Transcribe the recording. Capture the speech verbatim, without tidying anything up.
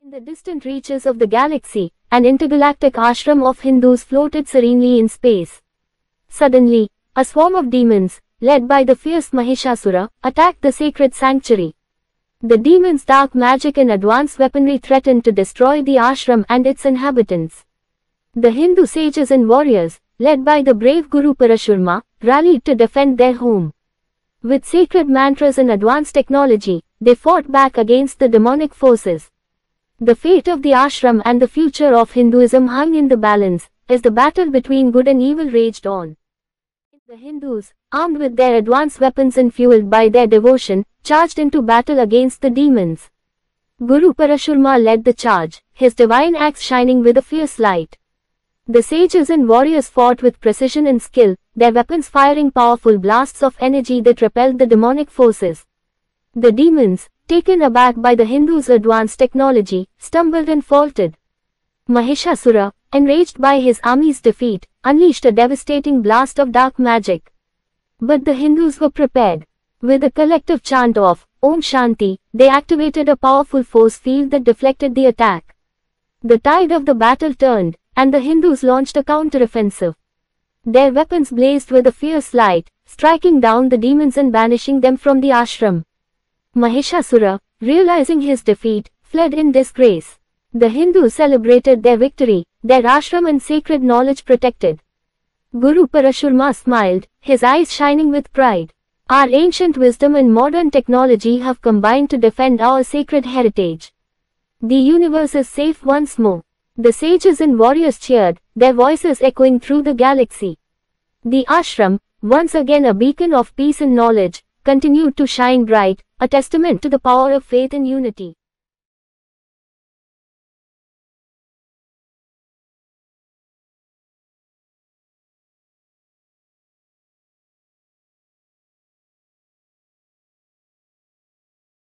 In the distant reaches of the galaxy, an intergalactic ashram of Hindus floated serenely in space. Suddenly, a swarm of demons, led by the fierce Mahishasura, attacked the sacred sanctuary. The demons' dark magic and advanced weaponry threatened to destroy the ashram and its inhabitants. The Hindu sages and warriors, led by the brave Guru Parashurama, rallied to defend their home. With sacred mantras and advanced technology, they fought back against the demonic forces. The fate of the ashram and the future of Hinduism hung in the balance, as the battle between good and evil raged on. The Hindus, armed with their advanced weapons and fueled by their devotion, charged into battle against the demons. Guru Parashurama led the charge, his divine axe shining with a fierce light. The sages and warriors fought with precision and skill, their weapons firing powerful blasts of energy that repelled the demonic forces. The demons, taken aback by the Hindus' advanced technology, stumbled and faltered. Mahishasura, enraged by his army's defeat, unleashed a devastating blast of dark magic. But the Hindus were prepared. With a collective chant of Om Shanti, they activated a powerful force field that deflected the attack. The tide of the battle turned, and the Hindus launched a counteroffensive. Their weapons blazed with a fierce light, striking down the demons and banishing them from the ashram. Mahishasura, realizing his defeat, fled in disgrace. The Hindus celebrated their victory, their ashram and sacred knowledge protected. Guru Parashurama smiled, his eyes shining with pride. Our ancient wisdom and modern technology have combined to defend our sacred heritage. The universe is safe once more. The sages and warriors cheered, their voices echoing through the galaxy. The ashram, once again a beacon of peace and knowledge, continued to shine bright, a testament to the power of faith and unity.